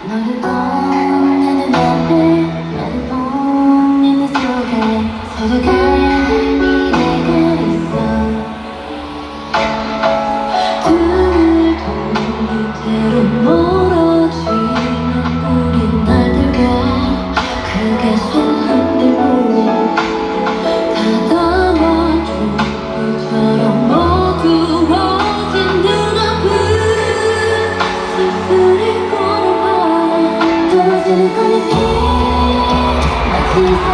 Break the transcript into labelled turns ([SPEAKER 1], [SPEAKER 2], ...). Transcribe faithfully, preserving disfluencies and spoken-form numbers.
[SPEAKER 1] 너를 보는 눈앞에 너를 보는 내 속에 서로 가야 할 미래가 있어. 둘도 이대로 멀어지면 우린 날들과 크게 손 흔들고 다 담아준 것처럼 어두워진 눈앞을 슬프게 걸어봐. 떨어지는 거리에 마치